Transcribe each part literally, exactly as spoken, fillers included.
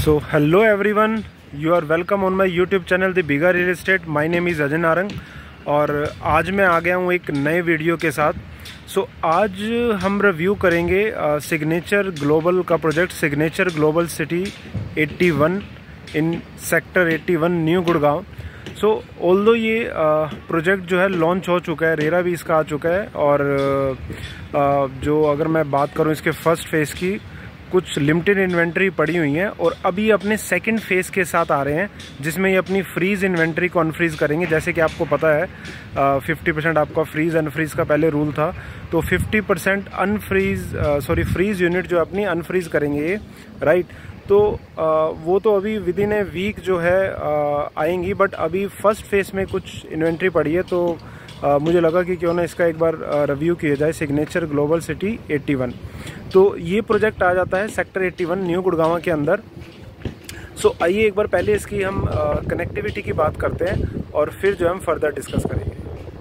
So hello everyone, you are welcome on my YouTube channel The Bigger Real Estate. My name is Ajay Narang और आज मैं आ गया हूँ एक नए वीडियो के साथ। सो so, आज हम रिव्यू करेंगे सिग्नेचर ग्लोबल का प्रोजेक्ट सिग्नेचर ग्लोबल सिटी इक्यासी इन सेक्टर इक्यासी न्यू गुड़गांव। सो ऑल्दो ये प्रोजेक्ट जो है लॉन्च हो चुका है, रेरा भी इसका आ चुका है और uh, जो अगर मैं बात करूँ इसके फर्स्ट फेज़ की, कुछ लिमिटेड इन्वेंट्री पड़ी हुई है और अभी अपने सेकंड फेज़ के साथ आ रहे हैं जिसमें ये अपनी फ्रीज़ इन्वेंट्री को अनफ्रीज़ करेंगे। जैसे कि आपको पता है फिफ्टी परसेंट आपका फ्रीज़ अनफ्रीज़ का पहले रूल था, तो fifty percent unfreeze sorry freeze unit जो अपनी अनफ्रीज़ करेंगे ये, राइट। तो आ, वो तो अभी विद इन ए वीक जो है आ, आएंगी, बट अभी फर्स्ट फेज़ में कुछ इन्वेंट्री पड़ी है तो आ, मुझे लगा कि क्यों ना इसका एक बार रिव्यू किया जाए सिग्नेचर ग्लोबल सिटी इक्यासी। तो ये प्रोजेक्ट आ जाता है सेक्टर इक्यासी न्यू गुड़गांव के अंदर। सो so, आइए एक बार पहले इसकी हम कनेक्टिविटी की बात करते हैं और फिर जो हम फर्दर डिस्कस करेंगे।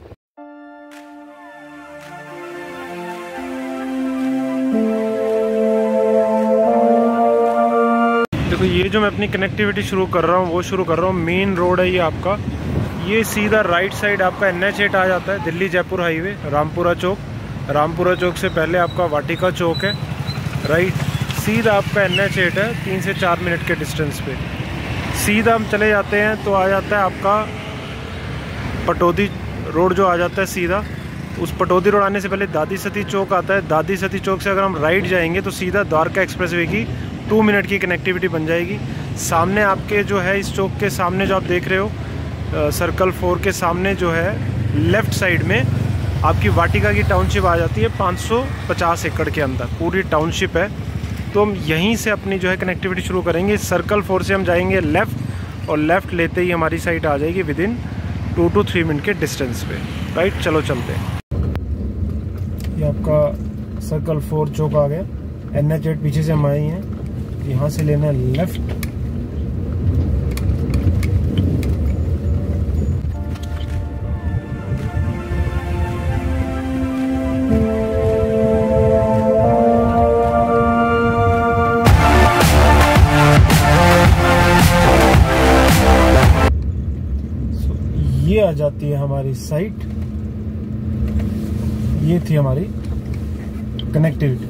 देखो ये जो मैं अपनी कनेक्टिविटी शुरू कर रहा हूँ वो शुरू कर रहा हूँ मेन रोड है ये आपका, ये सीधा राइट साइड आपका एन एच एट आ जाता है, दिल्ली जयपुर हाईवे, रामपुरा चौक। रामपुरा चौक से पहले आपका वाटिका चौक है, राइट। सीधा आपका एन एच एट है, तीन से चार मिनट के डिस्टेंस पे। सीधा हम चले जाते हैं तो आ जाता है आपका पटौदी रोड जो आ जाता है सीधा। उस पटौदी रोड आने से पहले दादी सती चौक आता है। दादी सती चौक से अगर हम राइट जाएंगे तो सीधा द्वारका एक्सप्रेसवे की टू मिनट की कनेक्टिविटी बन जाएगी। सामने आपके जो है इस चौक के सामने जो आप देख रहे हो सर्कल फोर के सामने जो है लेफ़्ट साइड में आपकी वाटिका की टाउनशिप आ जाती है पाँच सौ पचास एकड़ के अंदर पूरी टाउनशिप है। तो हम यहीं से अपनी जो है कनेक्टिविटी शुरू करेंगे। सर्कल फोर से हम जाएंगे लेफ़्ट और लेफ़्ट लेते ही हमारी साइट आ जाएगी within two to three minute के डिस्टेंस पे, राइट। चलो चलते हैं। ये आपका सर्कल फोर चौक आ गया, एन एच एट पीछे से हम आए हैं, यहाँ से लेना है लेफ़्ट। ये आ जाती है हमारी साइट, ये थी हमारी कनेक्टिविटी।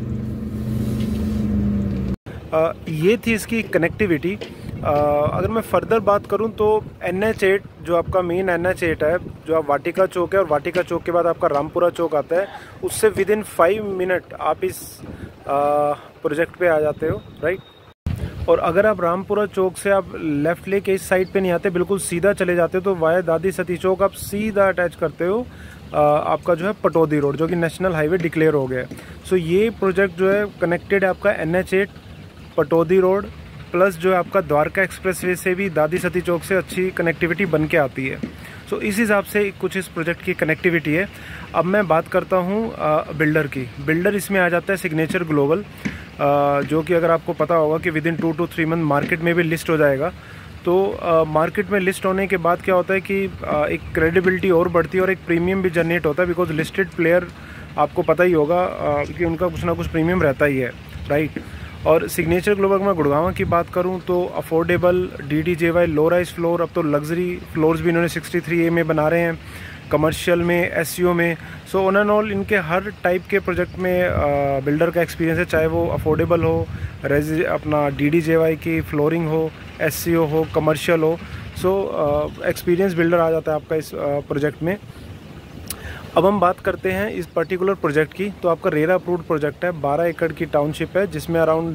आ, ये थी इसकी कनेक्टिविटी। अगर मैं फर्दर बात करूं तो एन एच एट जो आपका मेन एन एच एट है, जो आप वाटिका चौक है और वाटिका चौक के बाद आपका रामपुरा चौक आता है, उससे विद इन फाइव मिनट आप इस प्रोजेक्ट पे आ जाते हो, राइट। और अगर आप रामपुरा चौक से आप लेफ़्ट लेके इस साइड पे नहीं आते, बिल्कुल सीधा चले जाते हो तो वाया दादी सती चौक आप सीधा अटैच करते हो आ, आपका जो है पटौदी रोड, जो कि नेशनल हाईवे डिक्लेयर हो गया है। सो ये प्रोजेक्ट जो है कनेक्टेड है आपका N H eight Pataudi road plus जो है आपका द्वारका एक्सप्रेसवे से भी दादी सती चौक से अच्छी कनेक्टिविटी बन के आती है। सो इस हिसाब से कुछ इस प्रोजेक्ट की कनेक्टिविटी है। अब मैं बात करता हूँ बिल्डर की। बिल्डर इसमें आ जाता है सिग्नेचर ग्लोबल, Uh, जो कि अगर आपको पता होगा कि within two to three month market में भी लिस्ट हो जाएगा। तो मार्केट uh, में लिस्ट होने के बाद क्या होता है कि uh, एक क्रेडिबिलिटी और बढ़ती है और एक प्रीमियम भी जनरेट होता है, बिकॉज लिस्टेड प्लेयर आपको पता ही होगा uh, कि उनका कुछ ना कुछ प्रीमियम रहता ही है, राइट। और सिग्नेचर ग्लोबल में गुड़गांव की बात करूं तो affordable D D J Y low rise floor, अब तो लग्जरी फ्लोर्स भी इन्होंने सिक्सटी थ्री ए में बना रहे हैं, कमर्शियल में, एसईओ में। सो ऑन एंड ऑल इनके हर टाइप के प्रोजेक्ट में बिल्डर का एक्सपीरियंस है, चाहे वो अफोर्डेबल हो, रेज अपना डीडीजेवाई की फ्लोरिंग हो, एसईओ हो, कमर्शियल हो। सो एक्सपीरियंस बिल्डर आ जाता है आपका इस प्रोजेक्ट में। अब हम बात करते हैं इस पर्टिकुलर प्रोजेक्ट की। तो आपका रेरा अप्रूव्ड प्रोजेक्ट है, बारह एकड़ की टाउनशिप है जिसमें अराउंड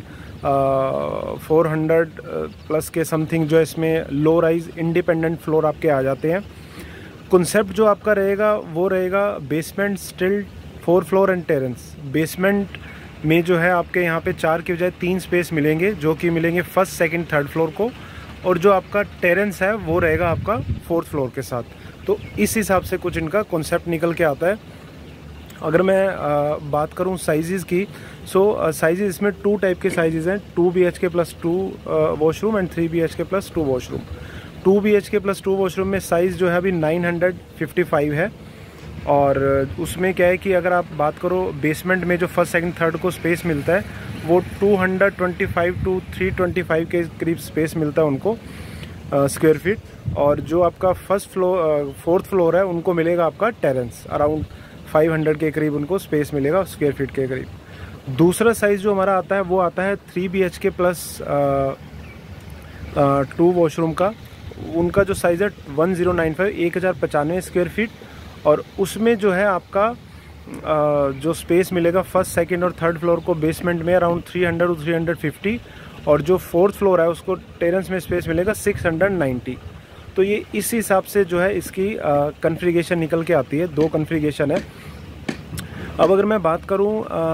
फोर हंड्रेड प्लस के समथिंग जो है इसमें लो राइज इंडिपेंडेंट फ्लोर आपके आ जाते हैं। कॉन्सेप्ट जो आपका रहेगा वो रहेगा basement stilt four floor and terrace. Basement में जो है आपके यहाँ पे चार के बजाय तीन स्पेस मिलेंगे, जो कि मिलेंगे फर्स्ट सेकंड थर्ड फ्लोर को, और जो आपका टेरेंस है वो रहेगा आपका फोर्थ फ्लोर के साथ। तो इस हिसाब से कुछ इनका कॉन्सेप्ट निकल के आता है। अगर मैं आ, बात करूँ साइजेस की, सो साइजेस इसमें टू टाइप के साइजेस हैं, two B H K plus two washroom and three B H K plus two washroom. Two B H K plus two washroom में साइज़ जो है अभी नाइन हंड्रेड फिफ्टी फाइव है और उसमें क्या है कि अगर आप बात करो बेसमेंट में जो फर्स्ट सेकंड थर्ड को स्पेस मिलता है वो two twenty five to three twenty five के करीब स्पेस मिलता है उनको स्क्वायर फीट। और जो आपका फर्स्ट फ्लोर फोर्थ फ्लोर है उनको मिलेगा आपका टेरेंस, अराउंड फाइव हंड्रेड के करीब उनको स्पेस मिलेगा स्क्वायर फीट के करीब। दूसरा साइज़ जो हमारा आता है वो आता है three B H K plus two washroom का। उनका जो साइज़ है वन ज़ीरो नाइन फाइव एक हज़ार पचानवे स्क्वायर फीट, और उसमें जो है आपका uh, जो स्पेस मिलेगा फर्स्ट सेकंड और थर्ड फ्लोर को बेसमेंट में around three hundred to three fifty, और जो फोर्थ फ्लोर है उसको टेरेंस में स्पेस मिलेगा सिक्स नाइंटी। तो ये इस हिसाब से जो है इसकी कन्फिगरेशन निकल के आती है, दो कन्फिगरेशन है। अब अगर मैं बात करूँ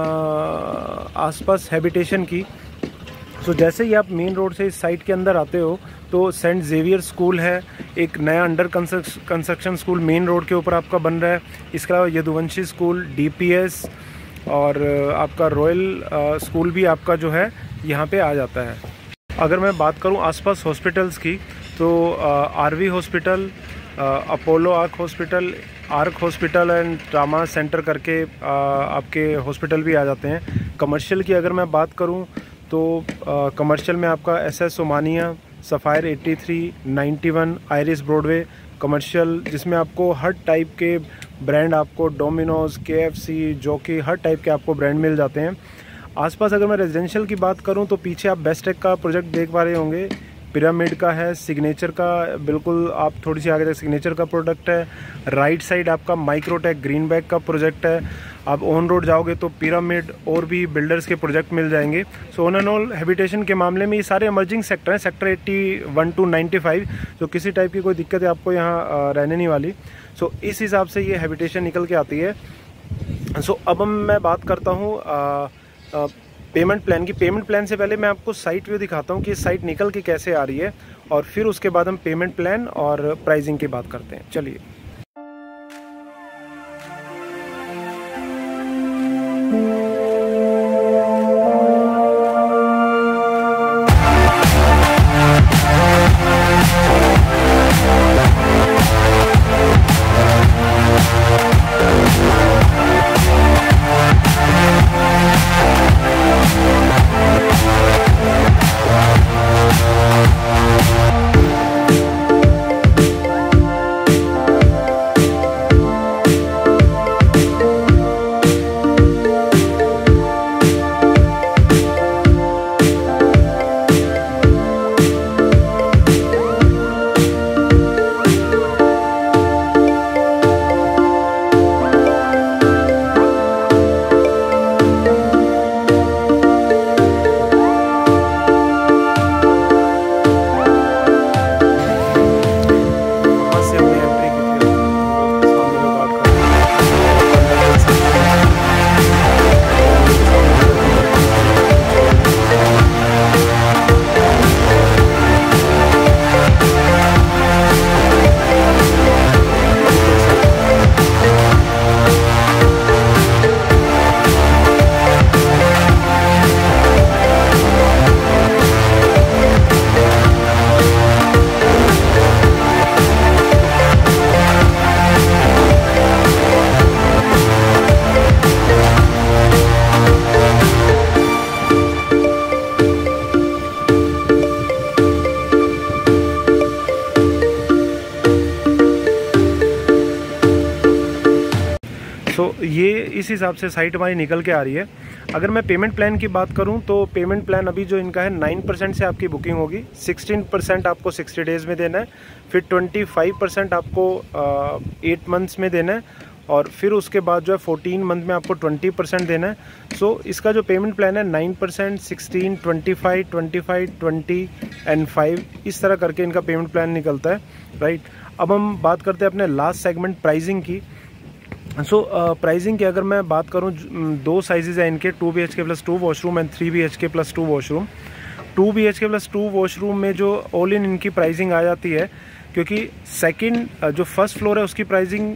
आसपास हैबिटेशन की, तो जैसे ही आप मेन रोड से इस साइट के अंदर आते हो तो सेंट जेवियर स्कूल है, एक नया under construction school main road के ऊपर आपका बन रहा है। इसके अलावा Yaduvanshi school, D P S और आपका रॉयल स्कूल भी आपका जो है यहाँ पे आ जाता है। अगर मैं बात करूँ आसपास हॉस्पिटल्स की, तो R V hospital, Apollo arc hospital, arc hospital and trauma centre करके आ, आपके हॉस्पिटल भी आ जाते हैं। कमर्शियल की अगर मैं बात करूं तो कमर्शियल में आपका S S Omnia, Sapphire eighty three, ninety one, Iris Broadway commercial, जिसमें आपको हर टाइप के ब्रांड, आपको Domino's, K F C, Jockey, हर टाइप के आपको ब्रांड मिल जाते हैं। आसपास अगर मैं रेजिडेंशियल की बात करूं तो पीछे आप बेस्टेक का प्रोजेक्ट देख पा रहे होंगे, पिरामिड का है, सिग्नेचर का, बिल्कुल आप थोड़ी सी आगे तक सिग्नेचर का प्रोडक्ट है। राइट साइड आपका माइक्रोटेक ग्रीन बैग का प्रोजेक्ट है। आप ऑन रोड जाओगे तो पिरामिड और भी बिल्डर्स के प्रोजेक्ट मिल जाएंगे। So on and all habitation के मामले में ये सारे इमर्जिंग सेक्टर हैं, sector eighty one to ninety five, तो किसी टाइप की कोई दिक्कत है आपको यहाँ रहने नहीं वाली। सो so, इस हिसाब से ये हैबिटेशन निकल के आती है। सो so, अब मैं बात करता हूँ पेमेंट प्लान की। पेमेंट प्लान से पहले मैं आपको साइट व्यू दिखाता हूँ कि साइट निकल के कैसे आ रही है, और फिर उसके बाद हम पेमेंट प्लान और प्राइसिंग की बात करते हैं। चलिए। सो so, ये इस हिसाब से साइट हमारी निकल के आ रही है। अगर मैं पेमेंट प्लान की बात करूं तो पेमेंट प्लान अभी जो इनका है नाइन परसेंट से आपकी बुकिंग होगी, सिक्सटीन परसेंट आपको सिक्सटी डेज़ में देना है, फिर ट्वेंटी फाइव परसेंट आपको एट मंथ्स में देना है, और फिर उसके बाद जो है फोर्टीन मंथ में आपको ट्वेंटी परसेंट देना है। सो so, इसका जो पेमेंट प्लान है nine percent, sixteen, twenty five, twenty five, twenty and five, इस तरह करके इनका पेमेंट प्लान निकलता है, राइट। अब हम बात करते हैं अपने लास्ट सेगमेंट प्राइसिंग की। सो प्राइसिंग की अगर मैं बात करूं, दो साइजेज हैं इनके, two B H K plus two washroom and three B H K plus two washroom. Two B H K plus two washroom में जो ऑल इन इनकी प्राइसिंग आ जाती है, क्योंकि सेकंड जो फर्स्ट फ्लोर है उसकी प्राइसिंग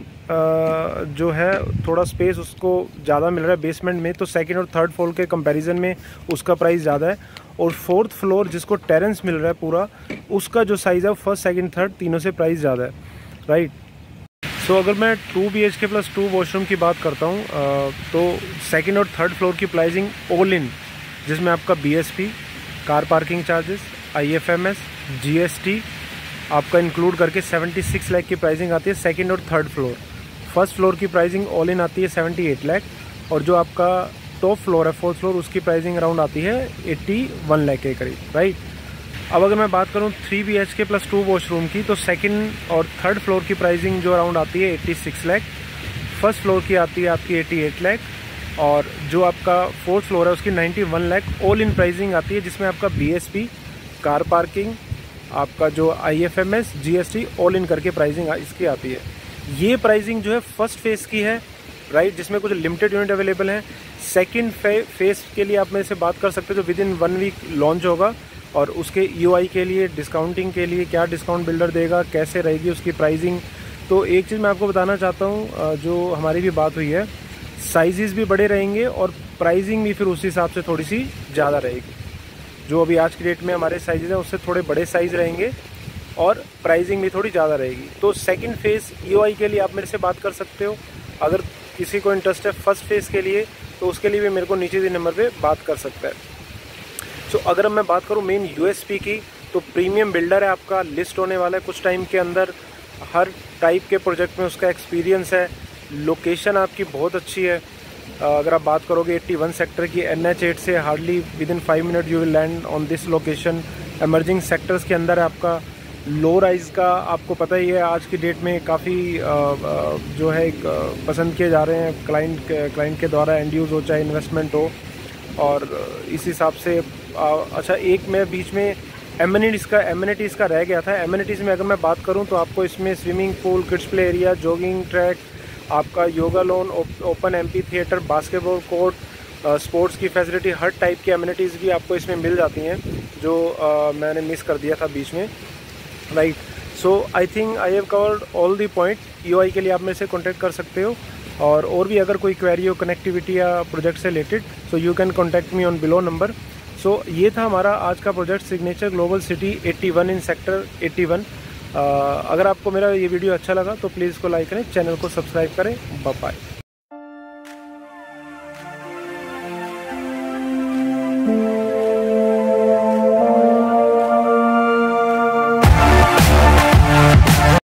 जो है थोड़ा स्पेस उसको ज़्यादा मिल रहा है बेसमेंट में, तो सेकंड और थर्ड फ्लोर के कंपैरिजन में उसका प्राइस ज़्यादा है। और फोर्थ फ्लोर जिसको टेरेंस मिल रहा है पूरा, उसका जो साइज़ है फर्स्ट सेकंड थर्ड तीनों से प्राइस ज़्यादा है, राइट। सो so, अगर मैं two B H K plus two washroom की बात करता हूँ तो सेकंड और थर्ड फ्लोर की प्राइसिंग ऑल इन जिसमें आपका B S P, car parking charges, I F M S, G S T आपका इंक्लूड करके छिहत्तर लाख की प्राइसिंग आती है सेकंड और थर्ड फ्लोर। फर्स्ट फ्लोर की प्राइसिंग ऑल इन आती है अठहत्तर लाख, और जो आपका टॉप फ्लोर है फोर्थ फ्लोर, उसकी प्राइसिंग अराउंड आती है इक्यासी लाख के करीब, राइट। अब अगर मैं बात करूं three B H K plus two washroom की, तो सेकंड और थर्ड फ्लोर की प्राइसिंग जो अराउंड आती है छियासी लाख, फर्स्ट फ्लोर की आती है आपकी अठासी लाख, और जो आपका फोर्थ फ्लोर है उसकी इक्यानवे लाख ऑल इन प्राइसिंग आती है, जिसमें आपका B S P, car parking, आपका जो I F M S, G S T all in करके प्राइसिंग इसकी आती है। ये प्राइसिंग जो है फर्स्ट फेज़ की है, राइट, जिसमें कुछ लिमिटेड यूनिट अवेलेबल हैं। सेकंड फे, फेज़ के लिए आप मेरे से बात कर सकते हो, जो within one week launch होगा, और उसके ई ओ आई के लिए, डिस्काउंटिंग के लिए क्या डिस्काउंट बिल्डर देगा, कैसे रहेगी उसकी प्राइसिंग। तो एक चीज़ मैं आपको बताना चाहता हूँ, जो हमारी भी बात हुई है, साइजेस भी बड़े रहेंगे और प्राइसिंग भी फिर उस हिसाब से थोड़ी सी ज़्यादा रहेगी। जो अभी आज की डेट में हमारे साइजेस हैं उससे थोड़े बड़े साइज़ रहेंगे और प्राइसिंग भी थोड़ी ज़्यादा रहेगी। तो second phase E O I के लिए आप मेरे से बात कर सकते हो। अगर किसी को इंटरेस्ट है फर्स्ट फेज़ के लिए, तो उसके लिए भी मेरे को नीचे दिए नंबर पे बात कर सकता है। सो so, अगर मैं बात करूँ मेन यू एस पी की, तो प्रीमियम बिल्डर है आपका, लिस्ट होने वाला है कुछ टाइम के अंदर। हर टाइप के प्रोजेक्ट में उसका एक्सपीरियंस है। लोकेशन आपकी बहुत अच्छी है। अगर आप बात करोगे इक्यासी सेक्टर की, एन एच एट से hardly within five minute you will land on this location. Emerging sectors के अंदर है आपका। लो राइज का आपको पता ही है, आज की डेट में काफ़ी जो है पसंद किए जा रहे हैं क्लाइंट क्लाइंट के द्वारा, एंड यूज़ हो चाहे इन्वेस्टमेंट हो। और इस हिसाब से अच्छा, एक मैं बीच में एमिनिटीज़ का एमिनिटीज़ का रह गया था। एमिनिटीज़ में अगर मैं बात करूं तो आपको इसमें swimming pool, kids play area, jogging track, आपका yoga lawn, open amphitheatre, basketball court, sports की फैसिलिटी, हर टाइप की एमिनिटीज़ भी आपको इसमें मिल जाती हैं, जो आ, मैंने मिस कर दिया था बीच में, right. So I think I have covered all the point. E O I के लिए आप मेरे से कॉन्टैक्ट कर सकते हो, और और भी अगर कोई क्वेरी हो कनेक्टिविटी या प्रोजेक्ट से related, so you can contact me on below number. So so, ये था हमारा आज का प्रोजेक्ट सिग्नेचर ग्लोबल सिटी इक्यासी इन सेक्टर इक्यासी। अगर आपको मेरा ये वीडियो अच्छा लगा तो प्लीज़ इसको लाइक करें, चैनल को सब्सक्राइब करें। Bye bye.